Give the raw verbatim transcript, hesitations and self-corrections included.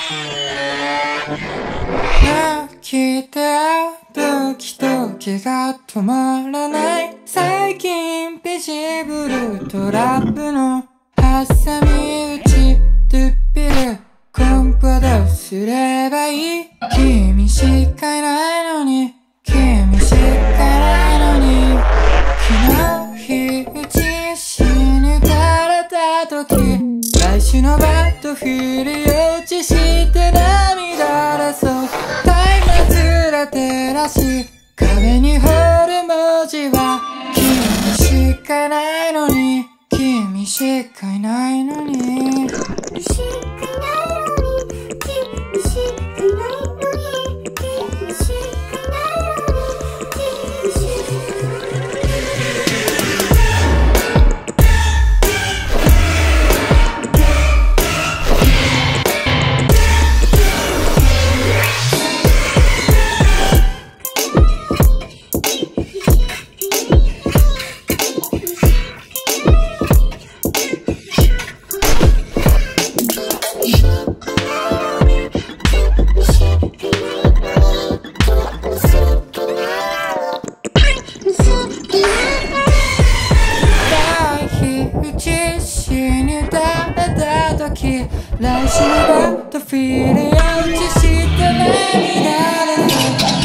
泣きてドキドキが止まらない最近ビジブルトラップの挟み撃ちドゥッピルコンプはどうすればいい君しかいないのに君しかいないのに昨日火打ちし抜かれた時来週のバットフィール予知して涙出そう松明照らし壁に彫る文字は君しかいないのに君しかいないのに君しかいないのに君しかいないのに君しかいないのに君しかい来週のバットフィール予知して涙出そう